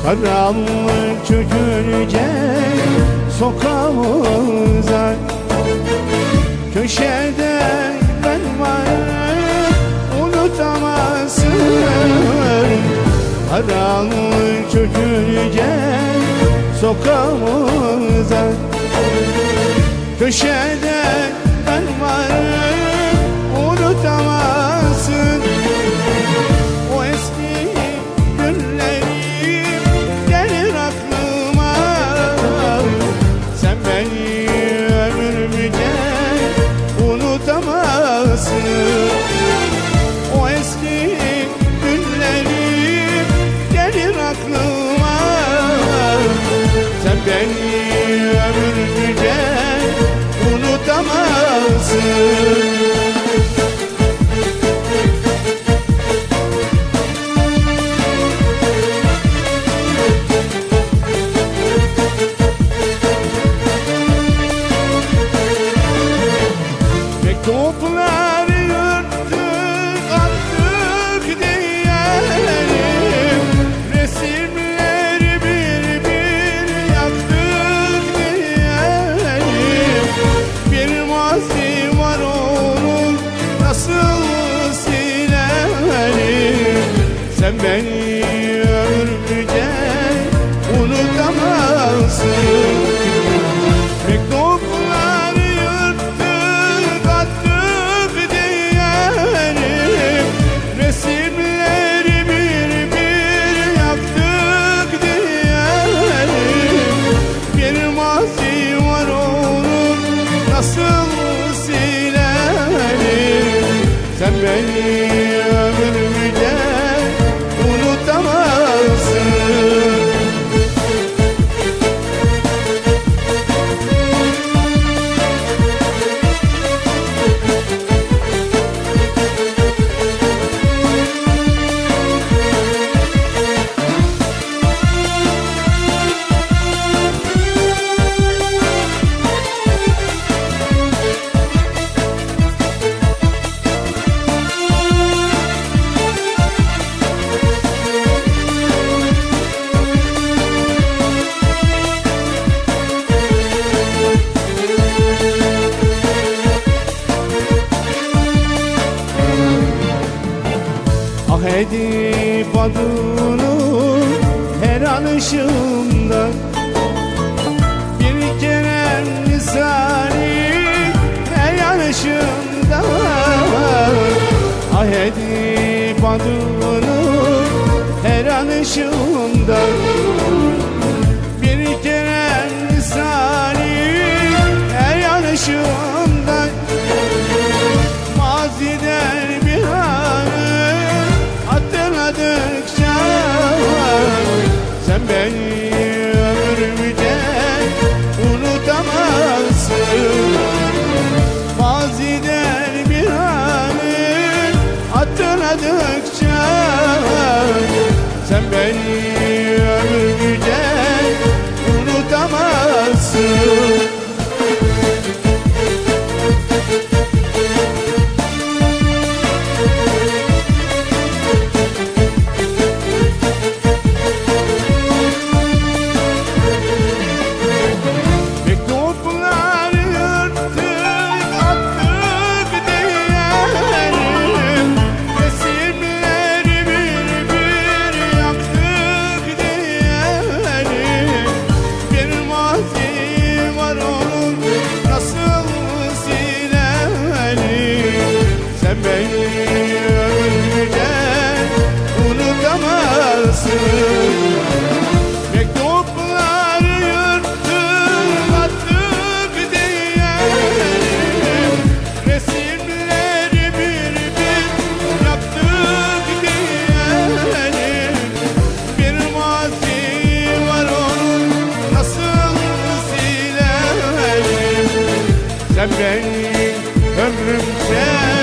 Karanlık çökünce sokağımıza, köşede ben varım unutamazsın. Karanlık çökünce sokağımıza, köşede ben varım unutamazsın. O eski günlerim gelir aklıma, sen beni ömrümce unutamazsın. O eski günlerim gelir aklıma, sen beni ömrümce unutamazsın. Mektupları yırttık attık diyelim, resimleri bir bir yaktık diyelim. Bir mazi var onun nasıl silelim, sen beni ömrümce unutamazsın. Mektupları yırttık attık diyelim, resimleri bir bir yaktık diyelim. Bir mazi var onun nasıl silelim, sen beni ömrümce unutamazsın. Ah edip adını her anışımda, bir kere misali her yanışımda. Ah edip adını her anışımda, bir kere misali her yanışımda. Maziden bir anı hatırladıkça, sen beni ömrümce unutamazsın. Maziden bir anı hatırladıkça, sen beni ömrümce unutamazsın. Sen beni ömrümce unutamazsın. Mektupları yırttık attık diyelim, resimleri bir bir yaktık diyelim. Bir mazi var onun nasıl silelim, sen beni ömrümce